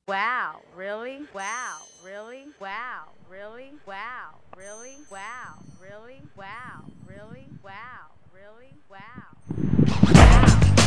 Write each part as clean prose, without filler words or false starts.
Wow, really? Wow, really? Wow, really? Wow, really? Wow, really? Wow, really? Wow, really? Wow.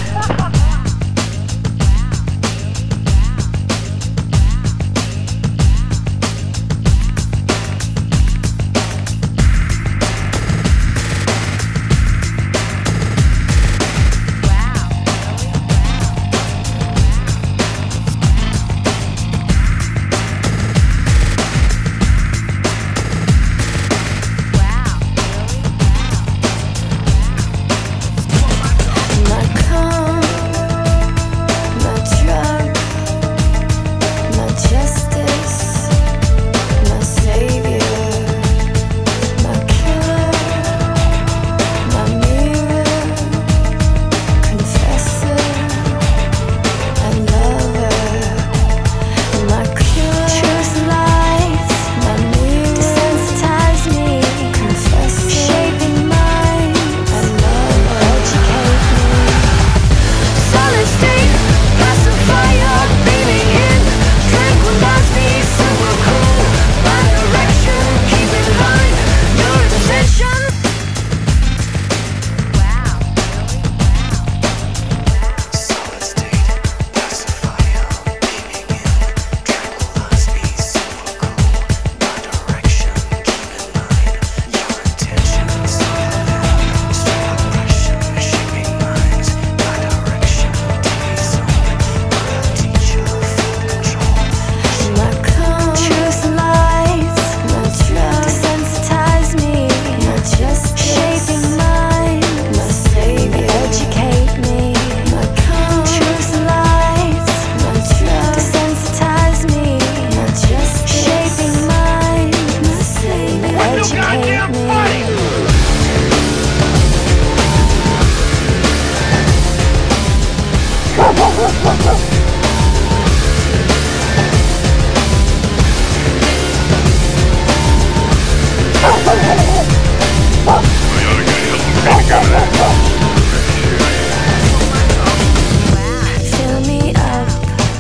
Fill me up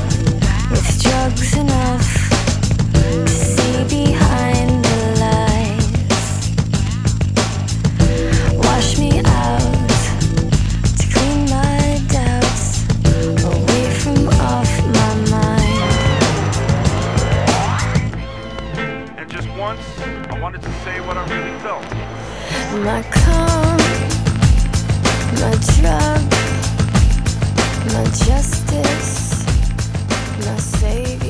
with drugs enough to see behind the lies. Wash me out to clean my doubts away from off my mind. And just once, I wanted to say what I really felt. My calm, my drug, my justice, my savior.